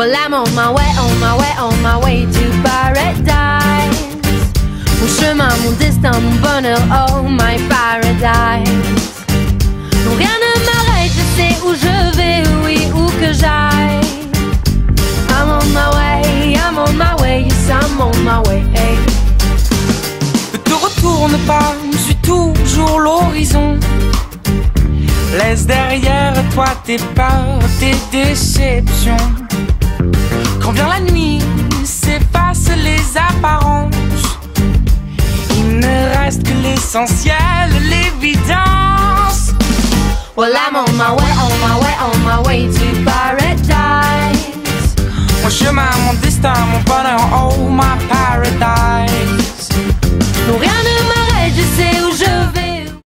Well, I'm on my way, on my way, on my way to paradise. Mon chemin, mon destin, mon bonheur, oh my paradise. Non, rien ne m'arrête, je sais où je vais, oui, où que j'aille. I'm on my way, I'm on my way, yes, I'm on my way, hey. Ne te retourne pas, je suis toujours l'horizon. Laisse derrière toi tes peurs, tes déceptions. Quand vient la nuit, s'effacent les apparences. Il ne reste que l'essentiel, l'évidence. Well, I'm on my way, on my way, on my way to paradise. Mon chemin, mon destin, mon bonheur, oh my paradise. Non, rien ne m'arrête, je sais où